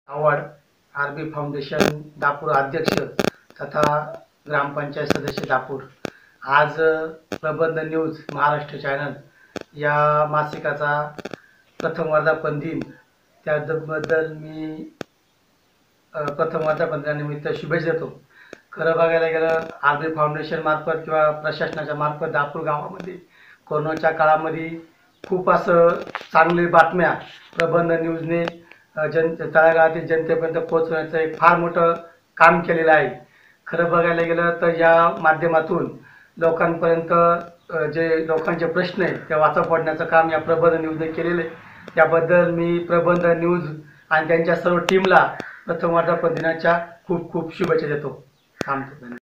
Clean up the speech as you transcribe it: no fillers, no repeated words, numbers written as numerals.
Award RB foundation Dapur अध्यक्ष तथा ग्रामपंचायत सदस्य दापूर। आज प्रबंध न्यूज महाराष्ट्र चॅनल या मासिकाचा प्रथम वर्धापन दिन, त्याबद्दल मी प्रथम वर्धापन दिनानिमित्त शुभेच्छा देतो। खरं बघायला गेलं आरबी फाउंडेशन मार्फत किंवा प्रशासनाच्या मार्फत दापूर गावामध्ये कोरोनाच्या काळामध्ये खूप असं चांगली बातम्या प्रबंध न्यूजने तळागाळातील जनतेपर्यंत पोहोचवण्याचं एक फार मोठं काम केलेलं आहे। खरं बघायला गेलं तर या माध्यमातून लोकांपर्यंत जे लोकांचे प्रश्न आहेत ते वाचा फोडण्याचं काम या प्रबंध न्यूजने केलेले आहे। त्याबद्दल मी प्रबंध न्यूज आणि त्यांच्या सर्व टीमला प्रथम वर्धापन दिनाच्या खूप खूप शुभेच्छा देतो। थांबतो।